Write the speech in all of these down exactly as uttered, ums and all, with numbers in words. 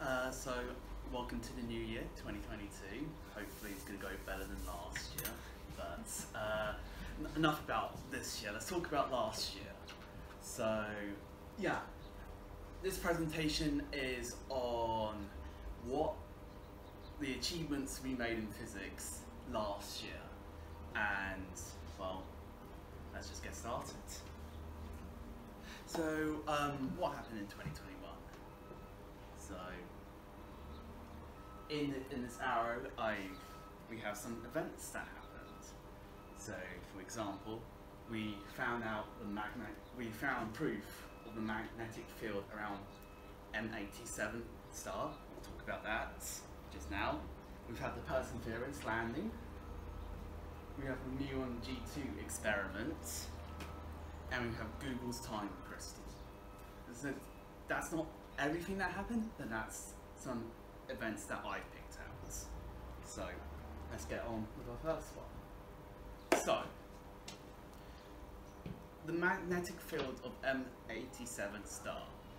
Uh, so, welcome to the new year, twenty twenty-two. Hopefully it's going to go better than last year. But uh, enough about this year, let's talk about last year. So, yeah, this presentation is on what the achievements we made in physics last year. And, well, let's just get started. So, um, what happened in twenty twenty-one? So, in the, in this arrow, I we have some events that happened. So, for example, we found out the magnet. We found proof of the magnetic field around M eighty-seven star. We'll talk about that just now. We've had the Perseverance landing. We have the Muon G two experiment, and we have Google's time crystal. So that's not everything that happened, but that's some events that I picked out. So let's get on with our first one. So the magnetic field of M eighty-seven star.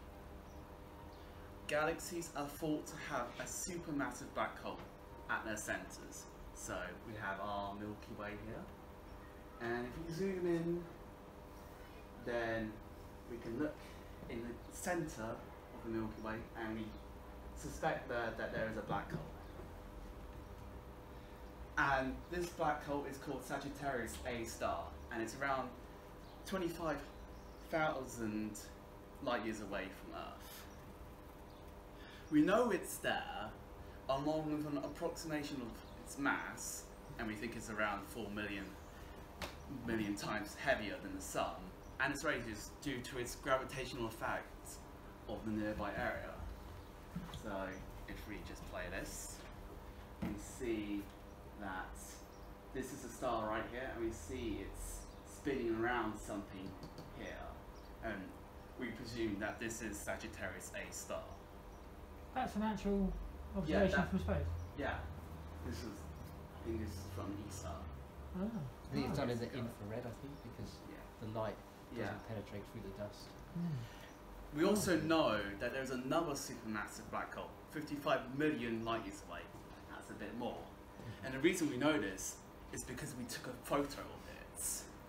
Galaxies are thought to have a supermassive black hole at their centers. So we have our Milky Way here, and if you zoom in, then we can look in the center of the Milky Way, and we suspect that, that there is a black hole. And this black hole is called Sagittarius A star, and it's around twenty-five thousand light years away from Earth. We know it's there, along with an approximation of its mass, and we think it's around four million million times heavier than the Sun, and its radius due to its gravitational effect of the nearby area. So if we just play this, we see that this is a star right here, and we see it's spinning around something here, and we presume that this is Sagittarius A star. That's an actual observation yeah, that, from space? Yeah. This is, I think this is from E S A. Oh. I think it's done in the infrared, I think, because yeah. the light doesn't yeah. penetrate through the dust. Mm. We also know that there's another supermassive black hole, fifty-five million light years away. That's a bit more. Mm-hmm. And the reason we know this is because we took a photo of it.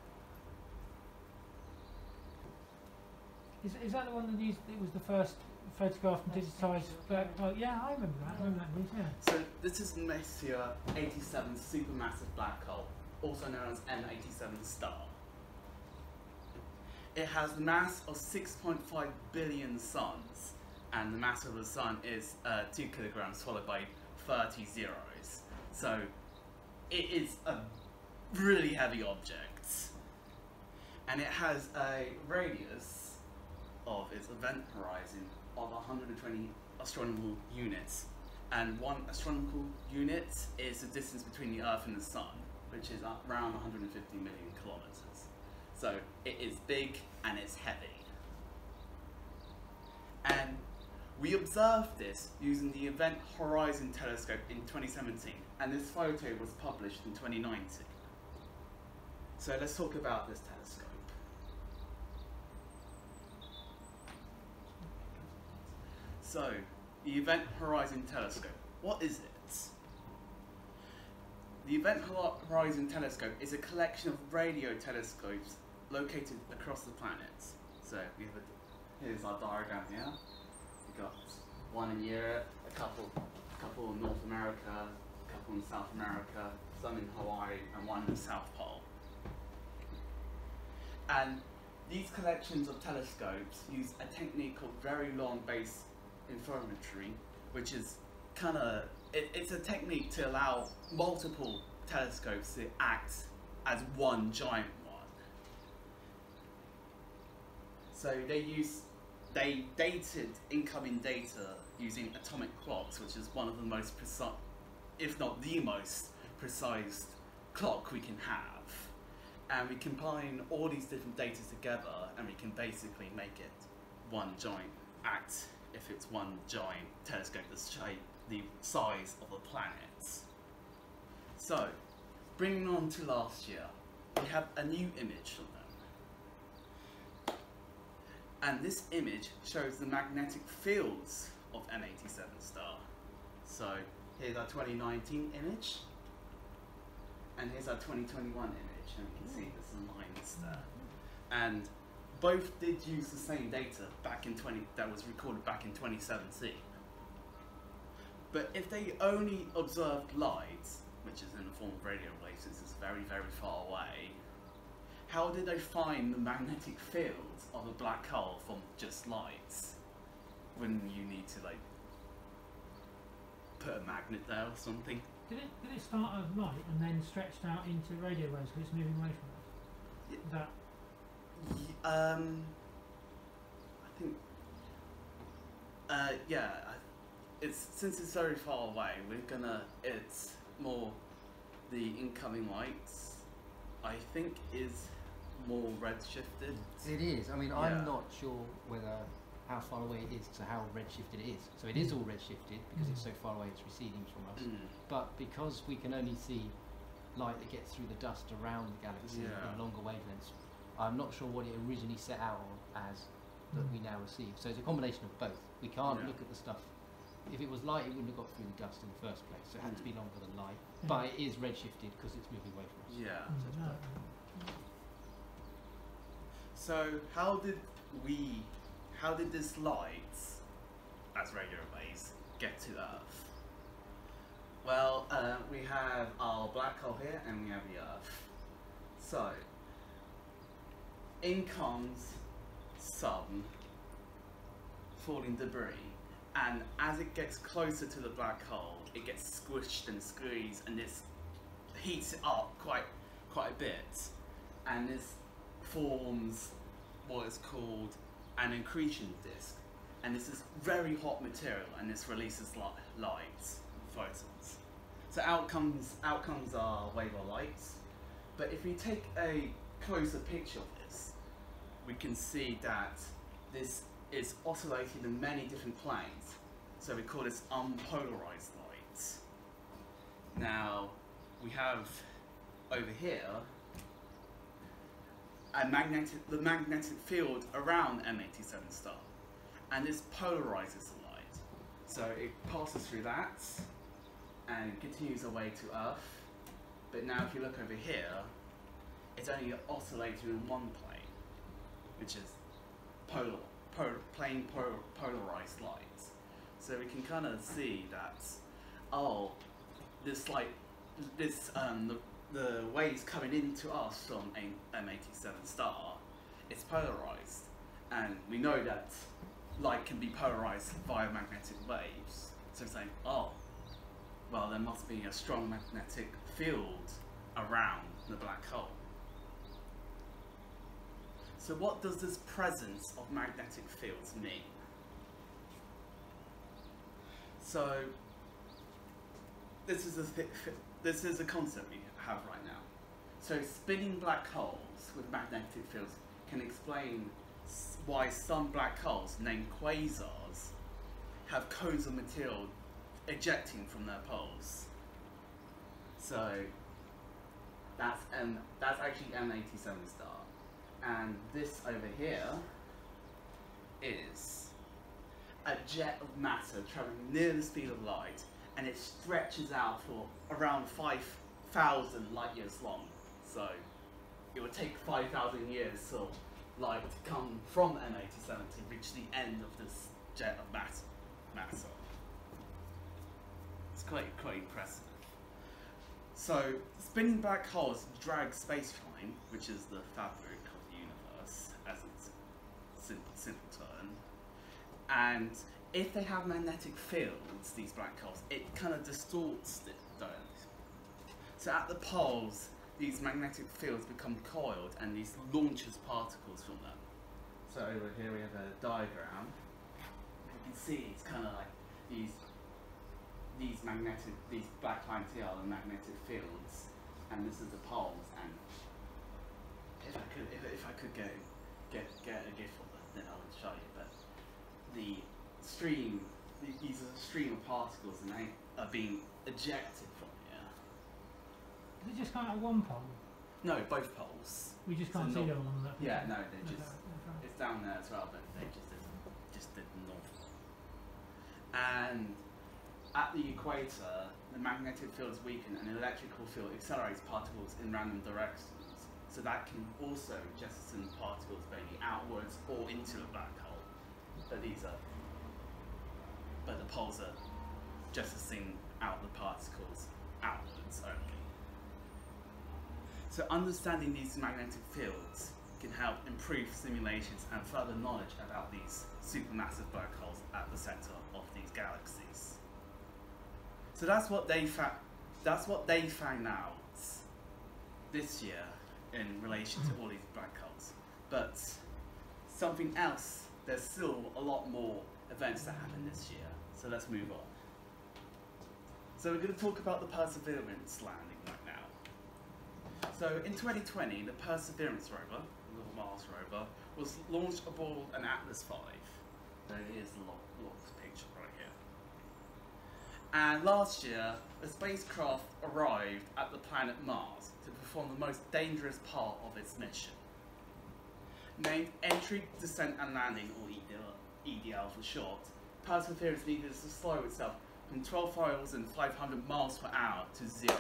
Is, is that the one that used, it was the first photograph and digitised black hole? Yeah, I remember that. I remember that news, yeah. So this is Messier eighty-seven supermassive black hole, also known as M eighty-seven star. It has the mass of six point five billion suns, and the mass of the sun is uh, two kilograms followed by thirty zeros. So it is a really heavy object, and it has a radius of its event horizon of one hundred twenty astronomical units, and one astronomical unit is the distance between the Earth and the Sun, which is around one hundred fifty million kilometers. So it is big and it's heavy. And we observed this using the Event Horizon Telescope in twenty seventeen, and this photo was published in twenty nineteen. So let's talk about this telescope. So, the Event Horizon Telescope, what is it? The Event Horizon Telescope is a collection of radio telescopes located across the planets. So, we have a, here's our diagram here. We've got one in Europe, a couple, a couple in North America, a couple in South America, some in Hawaii, and one in the South Pole. And these collections of telescopes use a technique called very long base interferometry, which is kind of, it, it's a technique to allow multiple telescopes to act as one giant one. So they use, they dated incoming data using atomic clocks, which is one of the most precise, if not the most precise clock we can have. And we combine all these different data together, and we can basically make it one giant act if it's one giant telescope that's shape the size of a planet. So, bringing on to last year, we have a new image of them. And this image shows the magnetic fields of M eighty-seven star. So here's our twenty nineteen image, and here's our twenty twenty-one image, and you can see there's some lines there. And both did use the same data back in twenty that was recorded back in twenty seventeen. But if they only observed light, which is in the form of radio waves, since it's very, very far away, how did they find the magnetic field of a black hole from just lights? When you need to like put a magnet there or something. Did it did it start as light and then stretched out into radio waves because it's moving away from us? Yeah. That Y- Um, I think, uh, yeah, I- it's since it's very far away, we're gonna, it's more the incoming lights, I think, is more redshifted. It is. I mean, Yeah. I'm not sure whether how far away it is to how redshifted it is. So it is all redshifted because it's so far away it's receding from us. Mm. But because we can only see light that gets through the dust around the galaxy Yeah. in longer wavelengths, I'm not sure what it originally set out on as that Mm. we now receive. So it's a combination of both. We can't Yeah. look at the stuff. If it was light, it wouldn't have got through the dust in the first place. So it had to be Mm. longer than light. Yeah. But it is redshifted because it's moving away from us. Yeah. Mm, So it's no. both. So how did we, how did this light, as radio waves, get to Earth? Well, uh, we have our black hole here and we have the Earth. So, in comes some falling debris, and as it gets closer to the black hole, it gets squished and squeezed, and this heats it up quite quite a bit, and this forms what is called an accretion disk, and this is very hot material, and this releases li- light, photons. So out comes out comes our wave of light. But if we take a closer picture of this, we can see that this is oscillating in many different planes. So we call this unpolarized light. Now, we have over here a magnetic, the magnetic field around M eighty-seven star, and this polarizes the light. So it passes through that and continues away to Earth. But now if you look over here, it's only oscillating in one plane, which is polar, polar plain polar, polarized light. So we can kind of see that, oh, this light, this um, the, the waves coming into us from M eighty-seven star, it's polarized, and we know that light can be polarized via magnetic waves. So it's like, oh, well, there must be a strong magnetic field around the black hole. So what does this presence of magnetic fields mean? So this is a th this is a concept we have right now. So spinning black holes with magnetic fields can explain s why some black holes named quasars have cones of material ejecting from their poles. So that's M that's actually M eighty-seven star, and this over here is a jet of matter traveling near the speed of light, and it stretches out for around five thousand light years long. So it would take five thousand years for light to come from M eighty-seven to reach the end of this jet of matter. matter. It's quite, quite impressive. So spinning black holes drag space-time, which is the fabric of the universe, as its simple, simple term. And if they have magnetic fields, these black holes, it kind of distorts it, don't it? So at the poles, these magnetic fields become coiled, and these launches particles from them. So over here we have a diagram. You can see it's kind of like these these magnetic, these black lines here are the magnetic fields, and this is the poles. And if I could, if, if I could get get get a gif of it, then I would show you. But the stream, these are a stream of particles, and they are being ejected from here. Does it just come out of one pole? No, both poles. We just So can't see not- them on that. Yeah, no, picture? they Okay, just okay. it's down there as well, but they just did just did the north. and at the equator, the magnetic field is weakened and the electrical field accelerates particles in random directions. So that can also jettison particles maybe outwards or into a black hole. But these are, but the poles are jettisoning out the particles outwards only. So understanding these magnetic fields can help improve simulations and further knowledge about these supermassive black holes at the center of these galaxies. So that's what they fa that's what they found out this year in relation to all these black holes. But something else, there's still a lot more events that happen this year. So let's move on. So we're going to talk about the Perseverance landing right now. So in twenty twenty, the Perseverance rover, the little Mars rover, was launched aboard an Atlas five. There is the launch picture right here. And last year, the spacecraft arrived at the planet Mars to perform the most dangerous part of its mission. Named Entry, Descent and Landing, or E D L for short, Perseverance needed to slow itself from twelve thousand five hundred miles per hour to zero.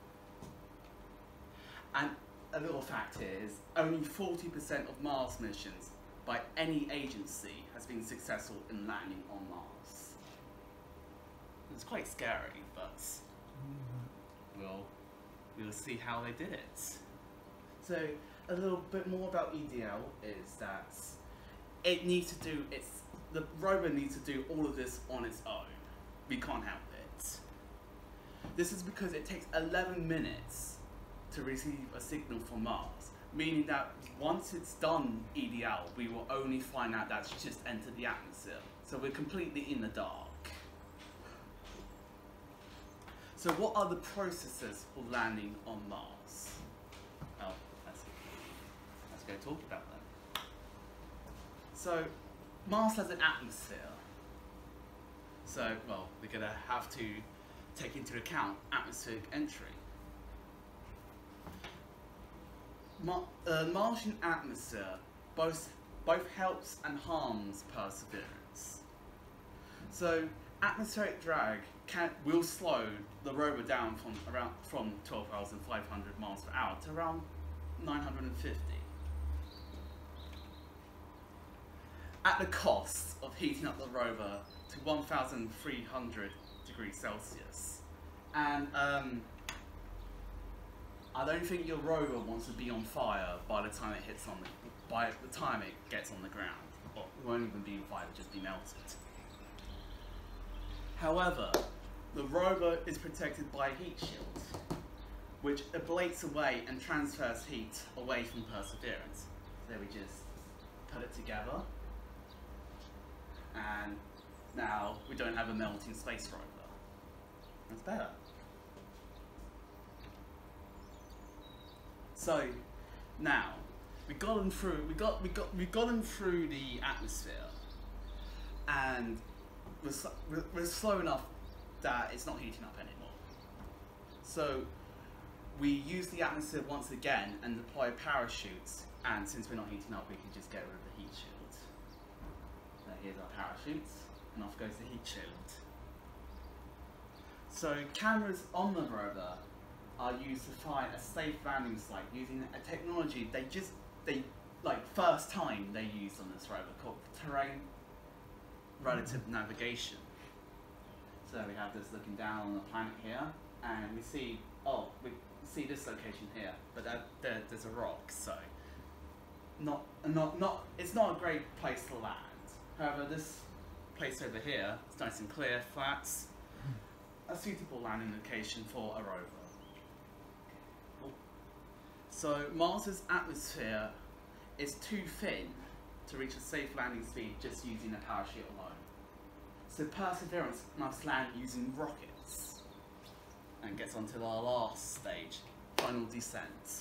And a little fact here is only forty percent of Mars missions by any agency has been successful in landing on Mars. It's quite scary, but we'll, we'll see how they did it. So a little bit more about E D L is that it needs to do its, the rover needs to do all of this on its own. We can't help it. This is because it takes eleven minutes to receive a signal from Mars, meaning that once it's done E D L, we will only find out that's just entered the atmosphere. So we're completely in the dark. So what are the processes for landing on Mars? Oh, let's, let's go talk about them. So Mars has an atmosphere. So, well, we're going to have to take into account atmospheric entry. Mar uh, Martian atmosphere both, both helps and harms Perseverance. So, atmospheric drag can, will slow the rover down from around from twelve thousand five hundred miles per hour to around nine hundred fifty. At the cost of heating up the rover to one thousand three hundred degrees Celsius. And um, I don't think your rover wants to be on fire by the time it hits on the, by the time it gets on the ground. Or it won't even be on fire, it'll just be melted. However, the rover is protected by a heat shield, which ablates away and transfers heat away from Perseverance. So we just put it together, and now we don't have a melting space rover. That's better. So now we've gotten through. We got we got we've gotten through the atmosphere, and we're, we're, we're slow enough that it's not heating up anymore. So we use the atmosphere once again and deploy parachutes. And since we're not heating up, we can just get rid of the heat shield. So here's our parachutes, and off goes the heat shield. So cameras on the rover are used to find a safe landing site using a technology they just, they like first time they used on this rover called terrain relative mm-hmm. navigation. So we have this looking down on the planet here, and we see, oh, we see this location here, but that, there, there's a rock, so not, not, not, it's not a great place to land. However, this place over here, it's nice and clear, flat, a suitable landing location for a rover. So Mars's atmosphere is too thin to reach a safe landing speed just using a parachute alone. So Perseverance must land using rockets, and gets onto our last stage, final descent.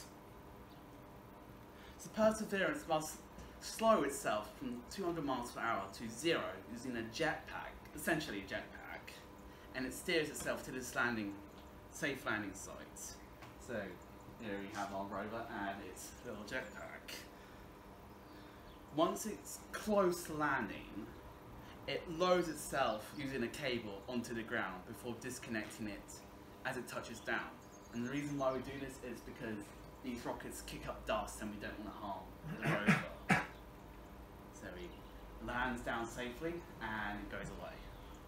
So Perseverance must slow itself from two hundred miles per hour to zero using a jetpack, essentially a jetpack, and it steers itself to this landing, safe landing site. So here we have our rover and its little jetpack. Once it's close to landing, it lowers itself using a cable onto the ground before disconnecting it as it touches down. And the reason why we do this is because these rockets kick up dust and we don't want to harm the rover. So it lands down safely and it goes away.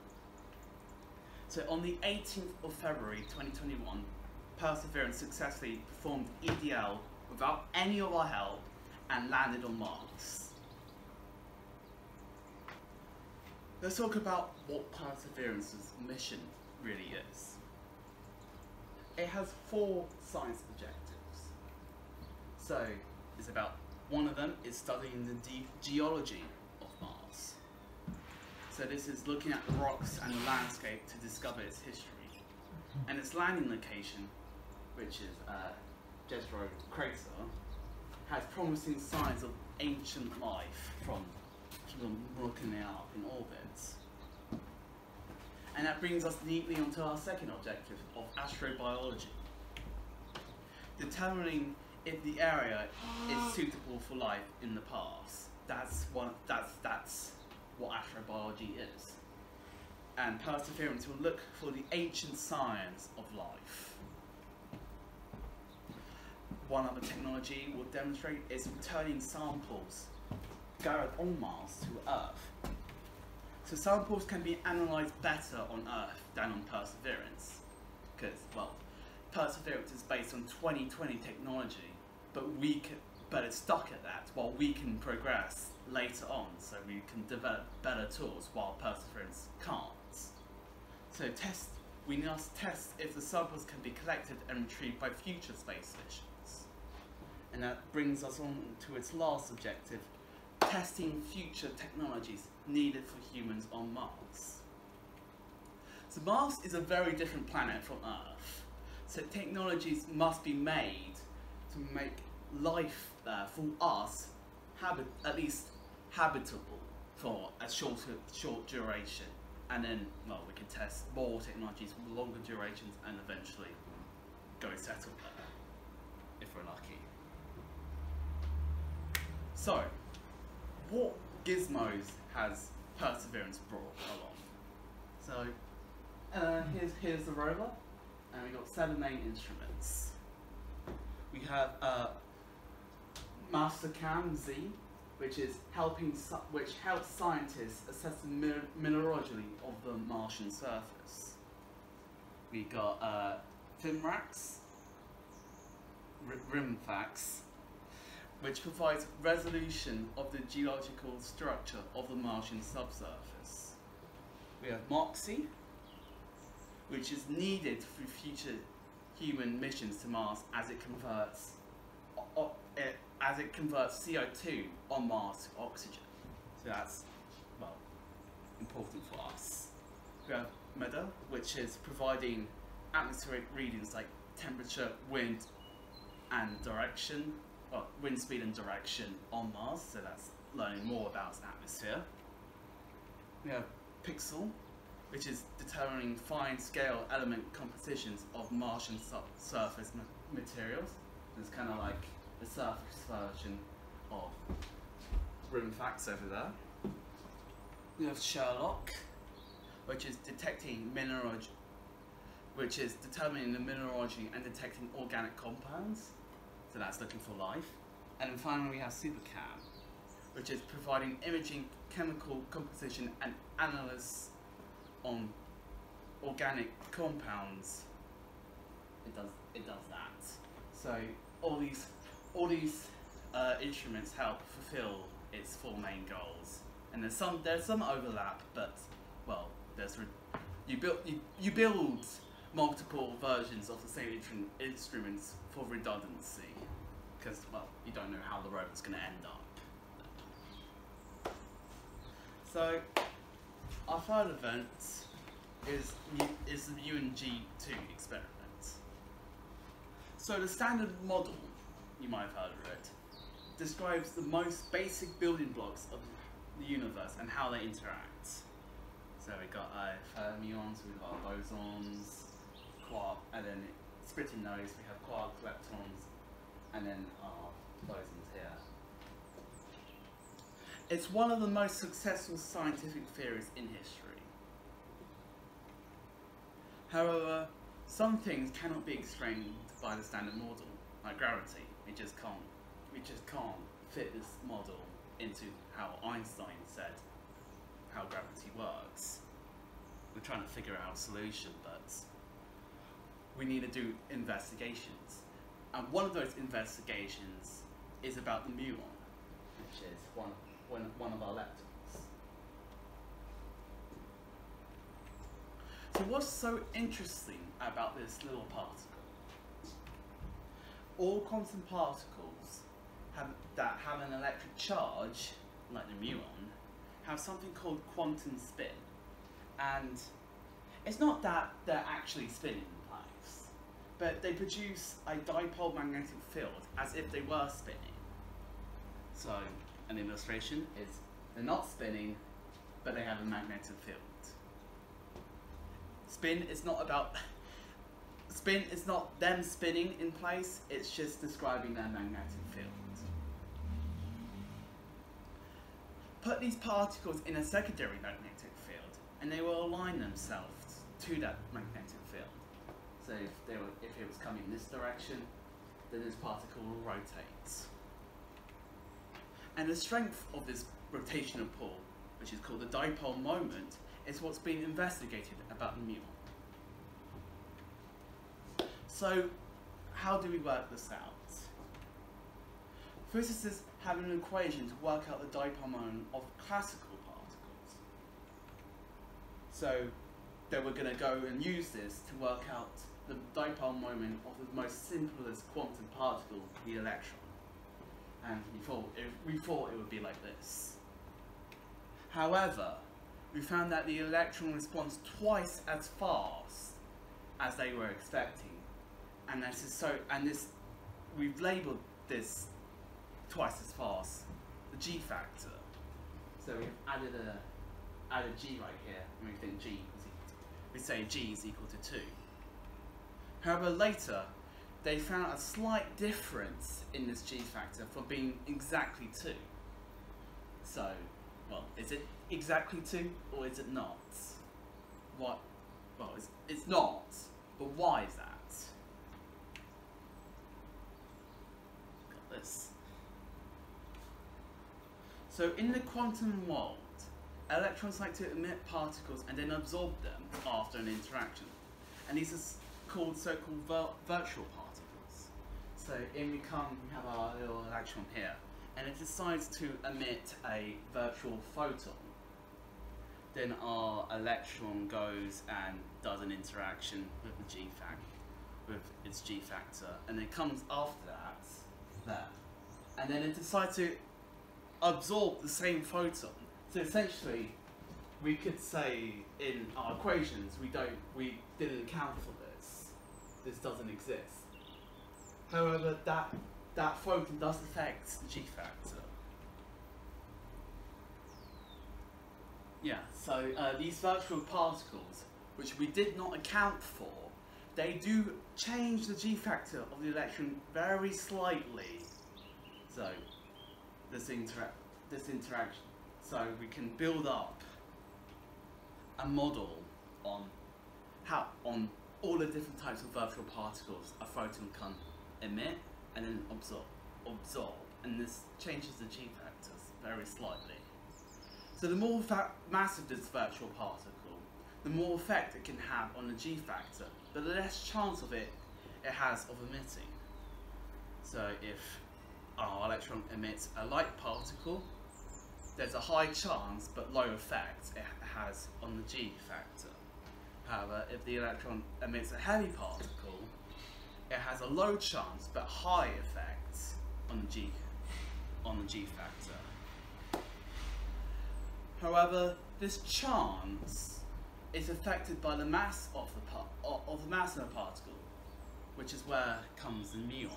So on the eighteenth of February twenty twenty-one, Perseverance successfully performed E D L without any of our help and landed on Mars. Let's talk about what Perseverance's mission really is. It has four science objectives. So it's about, one of them is studying the deep geology of Mars. So this is looking at the rocks and the landscape to discover its history. And its landing location, which is uh, Jezero Crater, has promising signs of ancient life from, from looking it up in orbit. And that brings us neatly onto our second objective of astrobiology. Determining if the area is suitable for life in the past. That's one. That's that's what astrobiology is. And Perseverance will look for the ancient signs of life. One other technology we'll demonstrate is returning samples gathered on Mars to Earth. So samples can be analysed better on Earth than on Perseverance, because, well, Perseverance is based on twenty twenty technology, but we can, but it's stuck at that, while we can progress later on, so we can develop better tools while Perseverance can't. So test, we must test if the samples can be collected and retrieved by future space missions. And that brings us on to its last objective, testing future technologies needed for humans on Mars. So Mars is a very different planet from Earth, so technologies must be made to make life there for us habit at least habitable for a short short duration, and then, well, we can test more technologies with longer durations and eventually go settle there if we're lucky. So, what gizmos has Perseverance brought along? So, uh, here's, here's the rover, and we've got seven main instruments. We have uh, Mastercam Z, which is helping, which helps scientists assess the min mineralogy of the Martian surface. We got uh, FIMRAX, RIMFAX, which provides resolution of the geological structure of the Martian subsurface. We have MOXIE, which is needed for future human missions to Mars as it converts o it, as it converts C O two on Mars to oxygen. So that's, well, important for us. We have MEDA, which is providing atmospheric readings like temperature, wind, and direction. Well, wind speed and direction on Mars, so that's learning more about its atmosphere. We have Pixel, which is determining fine-scale element compositions of Martian surface ma materials. It's kind of like the surface version of RIMFAX over there. We have Sherlock, which is detecting mineralogy, which is determining the mineralogy and detecting organic compounds. So that's looking for life. And then finally we have SuperCam, which is providing imaging, chemical composition and analysis on organic compounds. It does it does that. So all these all these uh, instruments help fulfill its four main goals. And there's some there's some overlap, but well, there's you build you, you build multiple versions of the same instruments for redundancy, because, well, you don't know how the rover's going to end up. So, our third event is, is the Muon G two experiment. So the standard model, you might have heard of it, describes the most basic building blocks of the universe and how they interact. So we've got uh, fermions, we've got bosons, quark, and then splitting those, we have quarks, leptons, and then our bosons here. It's one of the most successful scientific theories in history. However, some things cannot be explained by the standard model, like gravity. It just can't. We just can't fit this model into how Einstein said how gravity works. We're trying to figure out a solution, but we need to do investigations. And one of those investigations is about the muon, which is one, one, one of our leptons. So what's so interesting about this little particle? All quantum particles have, that have an electric charge, like the muon, have something called quantum spin. And it's not that they're actually spinning in place, but they produce a dipole magnetic field as if they were spinning. So an illustration is they're not spinning, but they have a magnetic field. Spin is not about spin is not them spinning in place, it's just describing their magnetic field. Put these particles in a secondary magnetic field and they will align themselves to that magnetic field. So if, they were, if it was coming in this direction, then this particle will rotate. And the strength of this rotational pull, which is called the dipole moment, is what's being investigated about the muon. So how do we work this out? Physicists have an equation to work out the dipole moment of classical particles. So then we're going to go and use this to work out the dipole moment of the most simplest quantum particle, the electron. And we thought it, we thought it would be like this. However, we found that the electron responds twice as fast as they were expecting, and this is so. And this, we've labelled this twice as fast the G factor. So we've added a added G right here, and we think G is equal. We say G is equal to two. However, later they found a slight difference in this G factor for being exactly two. So, well, is it exactly two or is it not? What? Well, it's, it's not, but why is that? Got this. So in the quantum world, electrons like to emit particles and then absorb them after an interaction. And these are called so-called vir virtual particles. So in we come, we have our little electron here, and it decides to emit a virtual photon. Then our electron goes and does an interaction with the G factor, with its G factor, and it comes after that, there. And then it decides to absorb the same photon. So essentially, we could say in our equations, we don't, we didn't account for this. This doesn't exist. However, that that photon does affect the G factor. Yeah, so uh, these virtual particles, which we did not account for, they do change the G factor of the electron very slightly. So this intera this interaction, so we can build up a model on how on all the different types of virtual particles a photon can emit and then absorb, absorb, and this changes the G factors very slightly. So the more massive this virtual particle, the more effect it can have on the G factor, but the less chance of it it has of emitting. So if our electron emits a light particle, there's a high chance but low effect it has on the G factor. However, if the electron emits a heavy particle, it has a low chance but high effect on the G on the G factor. However, this chance is affected by the mass of the par of the mass of the particle, which is where comes the muon.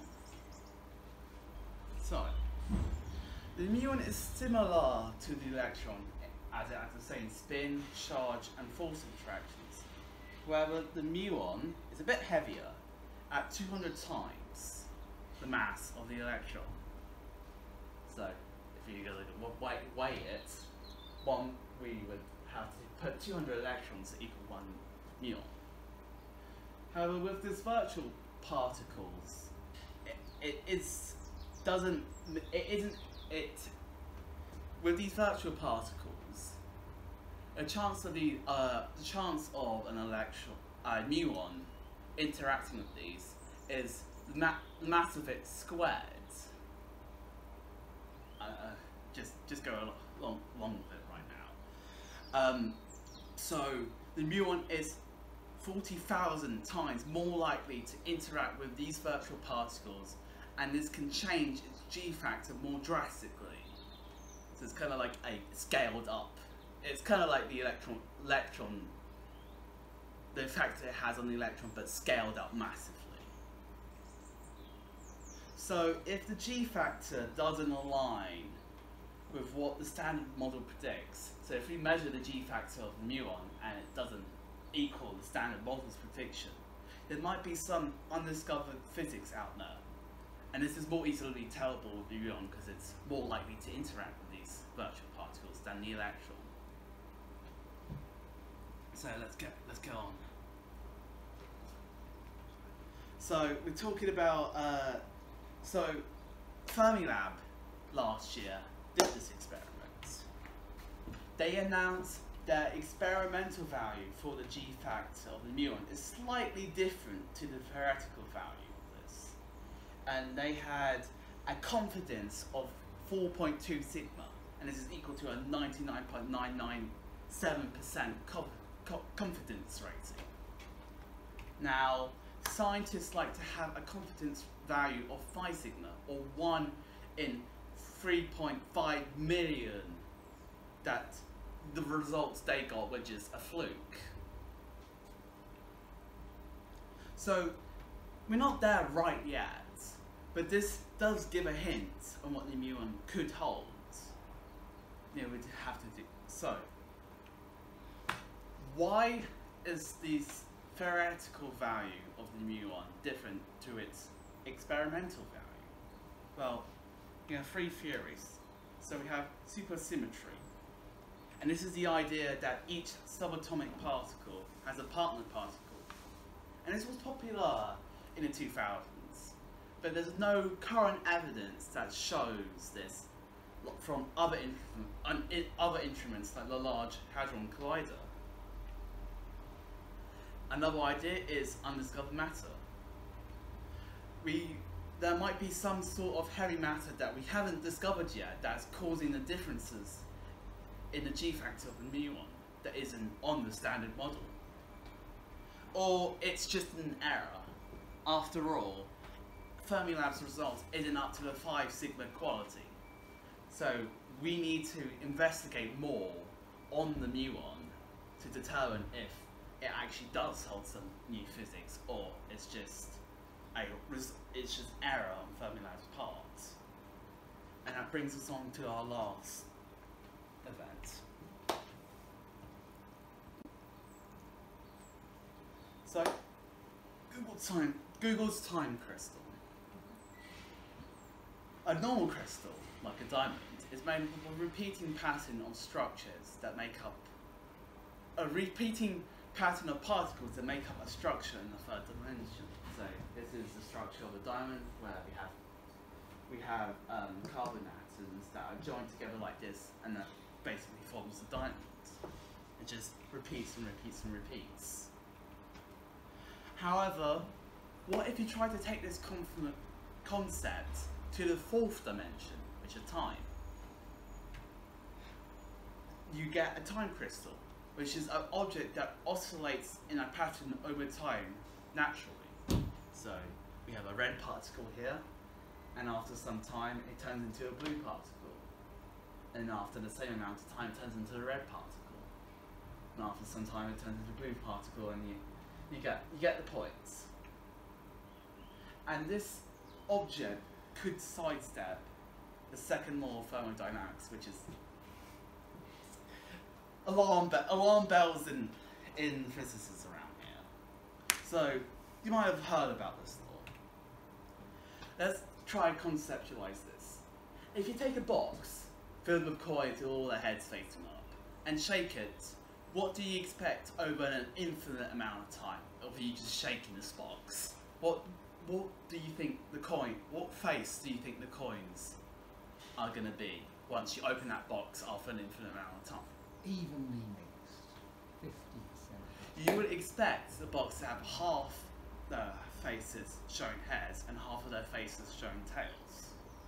So, the muon is similar to the electron as it has the same spin, charge, and force interactions. However, the muon is a bit heavier at two hundred times the mass of the electron. So if you're going to weigh, weigh it, one we would have to put two hundred electrons equal one muon. However, with these virtual particles, it, it is doesn't it isn't it with these virtual particles, a chance of the uh, the chance of an electron uh, muon interacting with these is the, ma the mass of it squared. Uh, just just go along along with it right now. Um, so the muon is forty thousand times more likely to interact with these virtual particles, and this can change its G factor more drastically. So it's kind of like a scaled up. It's kind of like the electron, electron, the effect it has on the electron, but scaled up massively. So if the G factor doesn't align with what the standard model predicts, so if we measure the G factor of the muon and it doesn't equal the standard model's prediction, there might be some undiscovered physics out there. And this is more easily tellable with the muon because it's more likely to interact with these virtual particles than the electron. So let's get let's go on. So we're talking about uh, so Fermilab last year did this experiment. They announced their experimental value for the G factor of the muon is slightly different to the theoretical value of this. And they had a confidence of four point two sigma, and this is equal to a ninety-nine point nine nine seven percent co co confidence rating. Now, scientists like to have a confidence value of five sigma, or one in three point five million, that the results they got were just a fluke. So we're not there right yet, but this does give a hint on what the muon could hold. You know, we'd have to do so. Why is this theoretical value of the muon different to its experimental value? Well, we have three theories. So we have supersymmetry. And this is the idea that each subatomic particle has a partner particle. And this was popular in the two thousands. But there's no current evidence that shows this from other, um, other instruments like the Large Hadron Collider. Another idea is undiscovered matter. We, there might be some sort of heavy matter that we haven't discovered yet that's causing the differences in the G factor of the muon that isn't on the standard model. Or it's just an error. After all, Fermilab's results isn't up to the five sigma quality. So we need to investigate more on the muon to determine if it actually does hold some new physics, or it's just a it's just error on Fermilab's part. And that brings us on to our last event. So, Google time, Google's time crystal. A normal crystal, like a diamond, is made up of a repeating pattern of structures that make up a repeating pattern of particles that make up a structure in the third dimension. So this is the structure of a diamond, where we have we have um, carbon atoms that are joined together like this, and that basically forms the diamond. It just repeats and repeats and repeats. However, what if you try to take this concept to the fourth dimension, which is time? You get a time crystal, which is an object that oscillates in a pattern over time naturally. So we have a red particle here, and after some time it turns into a blue particle. And after the same amount of time it turns into a red particle. And after some time it turns into a blue particle, and you, you, get, you get the point. And this object could sidestep the second law of thermodynamics, which is alarm, be alarm bells in, in physicists around here. So, you might have heard about this law. Let's try and conceptualize this. If you take a box filled with coins with all their heads facing up, and shake it, what do you expect over an infinite amount of time of you just shaking this box? What what do you think the coin, what face do you think the coins are going to be once you open that box after an infinite amount of time? Evenly mixed, fifty percent. You would expect the box to have half their faces showing heads and half of their faces showing tails.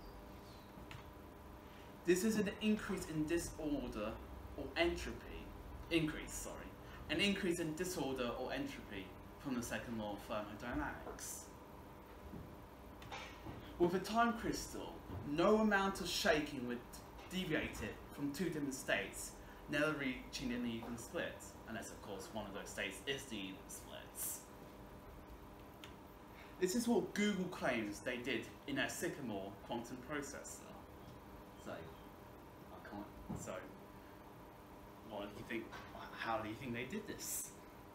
This is an increase in disorder or entropy, increase, sorry, an increase in disorder or entropy from the second law of thermodynamics. With a time crystal, no amount of shaking would deviate it from two different states, never reaching an even split, unless of course one of those states is the even splits. This is what Google claims they did in their Sycamore quantum processor. So, I can't, so, what do you think, how do you think they did this?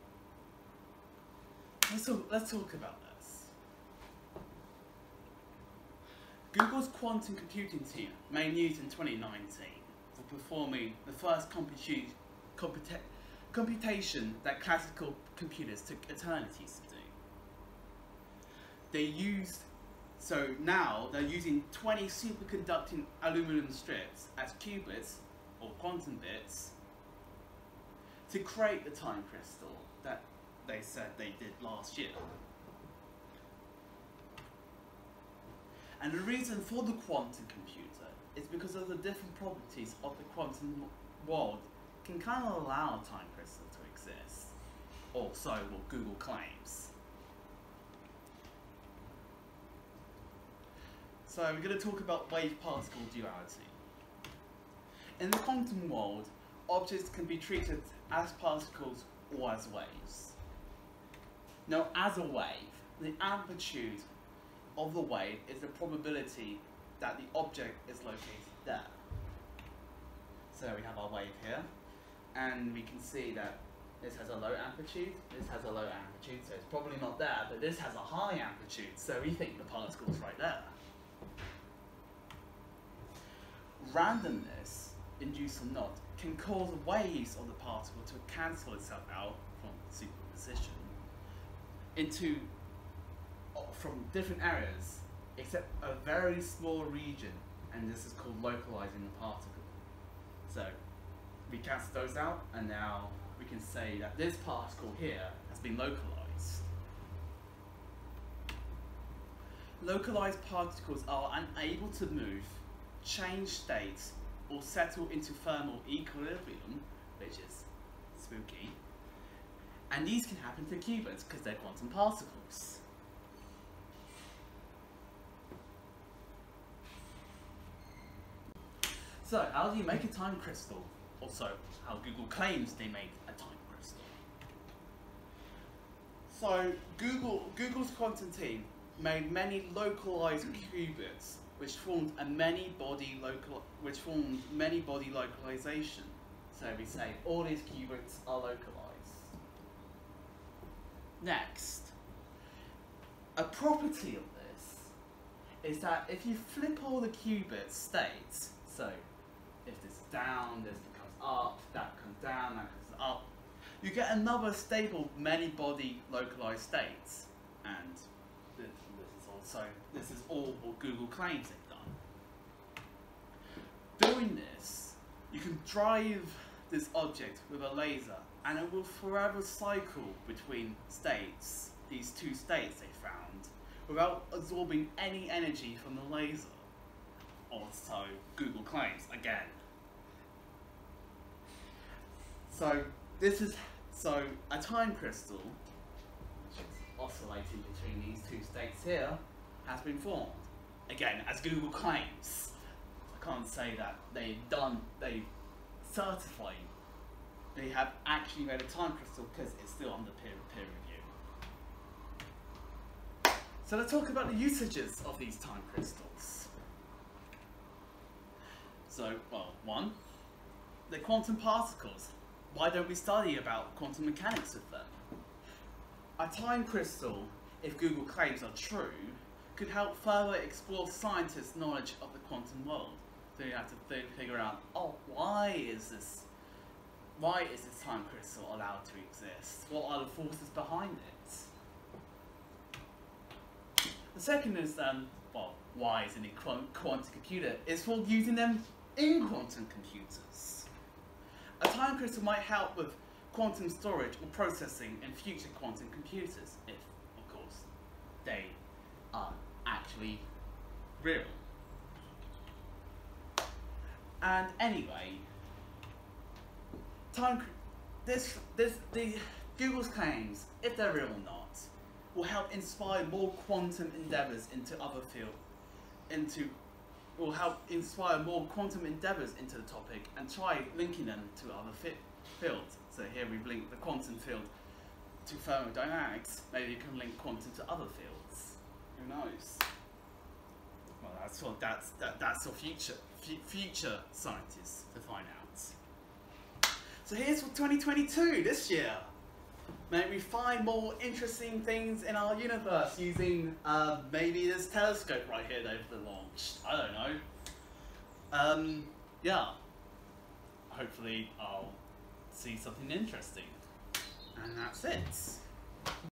Let's talk, let's talk about this. Google's quantum computing team made news in twenty nineteen for performing the first computu computa computation that classical computers took eternities to do. They used, so now they're using twenty superconducting aluminum strips as qubits, or quantum bits, to create the time crystal that they said they did last year. And the reason for the quantum computer is because of the different properties of the quantum world can kind of allow a time crystal to exist, or so what Google claims. So we're going to talk about wave-particle duality. In the quantum world, objects can be treated as particles or as waves. Now, as a wave, the amplitude of the wave is the probability that the object is located there. So we have our wave here, and we can see that this has a low amplitude, this has a low amplitude, so it's probably not there, but this has a high amplitude, so we think the particle's right there. Randomness, induced or not, can cause waves of the particle to cancel itself out from superposition into from different areas, except a very small region, and this is called localizing the particle. So we cancel those out, and now we can say that this particle here has been localized. Localized particles are unable to move, change states, or settle into thermal equilibrium, which is spooky. And these can happen to qubits because they're quantum particles. So, how do you make a time crystal? Also, how Google claims they made a time crystal. So, Google, Google's quantum team made many localized qubits, which formed a many-body local, which formed many-body localization. So we say all these qubits are localized. Next, a property of this is that if you flip all the qubit states, so if this is down, this becomes up, that comes down, that comes up, you get another stable many-body localized states, and this, this is also this is all what Google claims they've done. Doing this, you can drive this object with a laser, and it will forever cycle between states, these two states they found, without absorbing any energy from the laser. Or so Google claims, again. So this is so a time crystal, which is oscillating between these two states here, has been formed. Again, as Google claims. I can't say that they've done, they certify they have actually made a time crystal because it's still under peer, peer review. So let's talk about the usages of these time crystals. So, well, one, they're quantum particles. Why don't we study about quantum mechanics with them? A time crystal, if Google claims are true, could help further explore scientists' knowledge of the quantum world. Then you have to fi- figure out, oh, why is this, why is this time crystal allowed to exist? What are the forces behind it? The second is, um, well, why is it a quant- quantum computer? It's for using them in quantum computers. A time crystal might help with quantum storage or processing in future quantum computers, if, of course, they are actually real. And anyway, time this this the Google's claims, if they're real or not, will help inspire more quantum endeavors into other field, into will help inspire more quantum endeavors into the topic and try linking them to other fi fields. So here we've linked the quantum field to thermodynamics. Maybe you can link quantum to other fields. Who knows? Well, that's what that's that, that's for future f future scientists to find out. So here's for twenty twenty-two this year. May we find more interesting things in our universe using uh, maybe this telescope right here they've launched. I don't know. Um, yeah. Hopefully I'll see something interesting. And that's it.